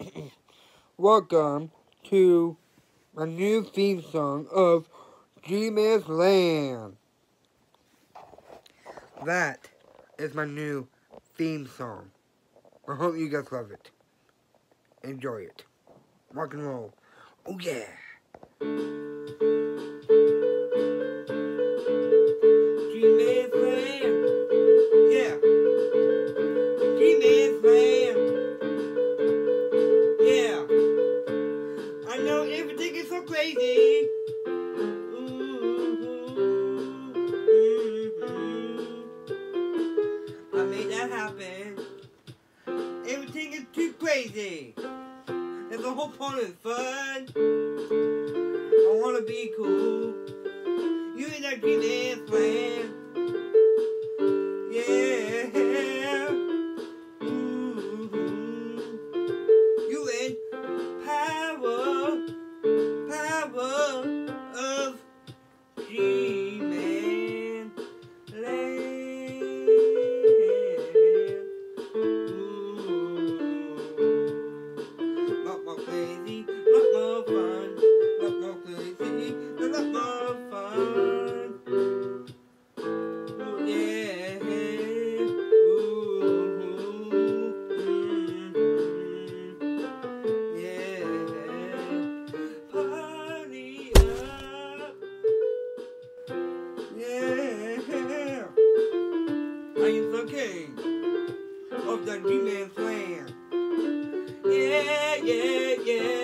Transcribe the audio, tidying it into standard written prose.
Welcome to my new theme song of G-Man's Land. That is my new theme song. I hope you guys love it. Enjoy it. Rock and roll. Oh yeah. G-Man's Land. Yeah. G-Man's Land. Yeah. I know everything is so crazy. I made that happen. Everything is too crazy. There's a whole point of fun. I wanna be cool. You in that G-Man's Land. Yeah. You in power of G-Man Land. Lot more crazy, lot more fun. Lot more crazy, a lot more fun. Ooh, yeah. Party up. Yeah. I am the king of the G-Man's Land. Yeah, yeah, yeah.